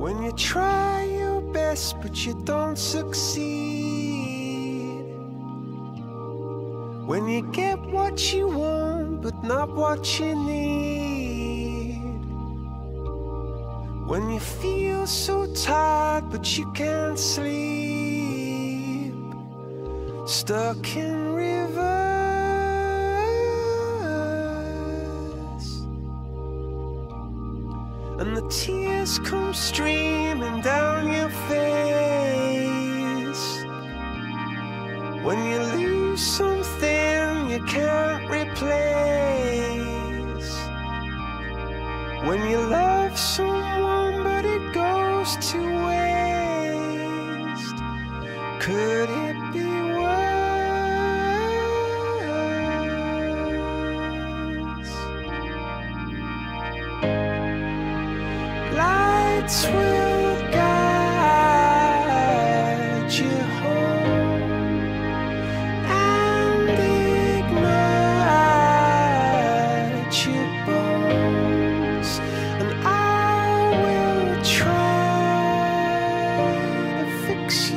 When you try your best but you don't succeed. When you get what you want but not what you need. When you feel so tired but you can't sleep. Stuck in reverse. And the tears come streaming down your face. When you lose something you can't replace. When you love someone but it goes to waste. Could it be worse? Lights will guide you home and ignite your bones, and I will try to fix you.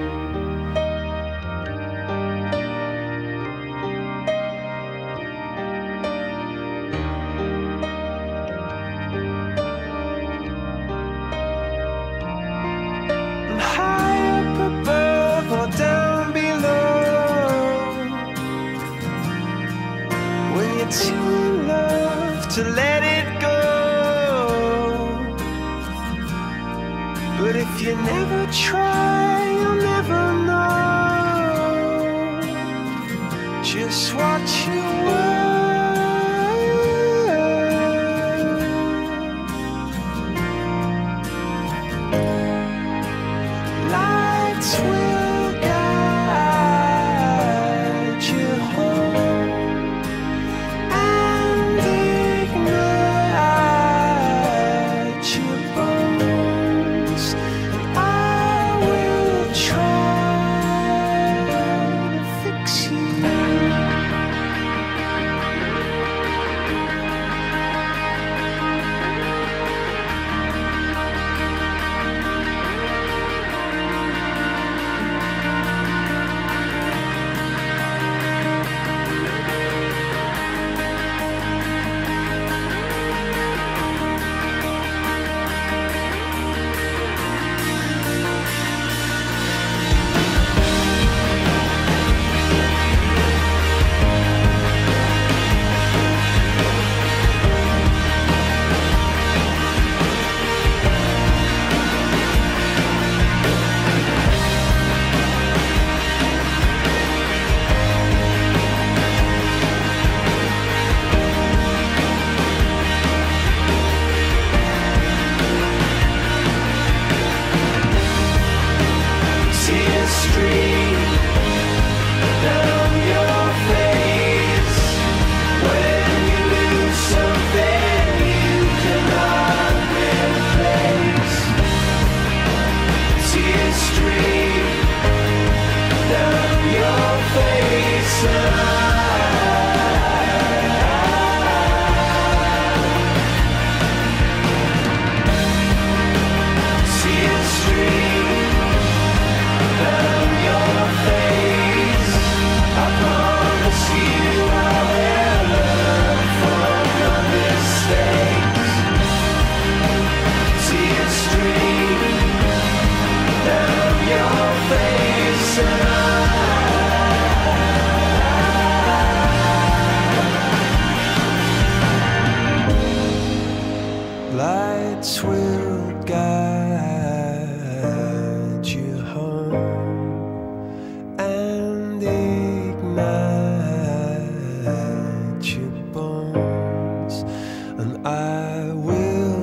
And high up above or down below, when you're too in love to let it go. But if you never try, you'll never know just what you were. Lights will guide you home and ignite your bones, and I will try to fix you. Tears stream down your face when you lose something you cannot replace. Tears stream down your face, tears stream down your face. I promise you I'll learn from your mistakes. Tears stream down your face, lights will guide you home and ignite your bones, and I will